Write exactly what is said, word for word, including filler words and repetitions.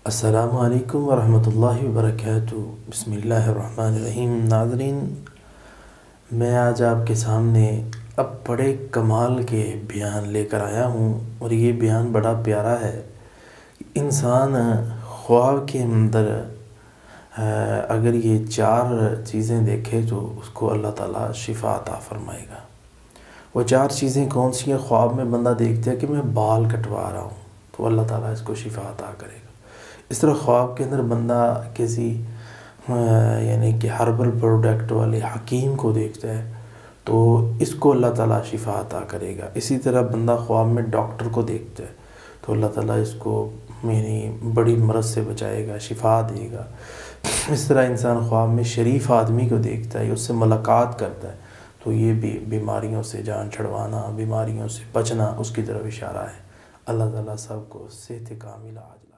السلام علیکم ورحمۃ اللہ وبرکاتہ۔ بسم اللہ الرحمن الرحیم۔ ناظرین، میں آج آپ کے سامنے اب بڑے کمال کے بیان لے کر آیا ہوں، اور یہ بیان بڑا پیارا ہے۔ انسان خواب کے اندر اگر یہ چار چیزیں دیکھے تو اس کو اللہ تعالیٰ شفا عطا فرمائے گا۔ وہ چار چیزیں کون سی ہیں؟ خواب میں بندہ دیکھتا ہے کہ میں بال کٹوا رہا ہوں تو اللہ تعالیٰ اس کو شفا عطا کرے گا۔ اس طرح خواب کے اندر بندہ کسی یعنی کہ ہربل پروڈکٹ والے حکیم کو دیکھتا ہے تو اس کو اللہ تعالیٰ شفا عطا کرے گا۔ اسی طرح بندہ خواب میں ڈاکٹر کو دیکھتا ہے تو اللہ تعالیٰ اس کو یعنی بڑی مرض سے بچائے گا، شفا دے گا۔ اس طرح انسان خواب میں شریف آدمی کو دیکھتا ہے، اس سے ملاقات کرتا ہے تو یہ بھی بیماریوں سے جان چھڑوانا، بیماریوں سے بچنا، اس کی طرف اشارہ ہے۔ اللہ تعالیٰ سب کو صحت کاملہ عاجلہ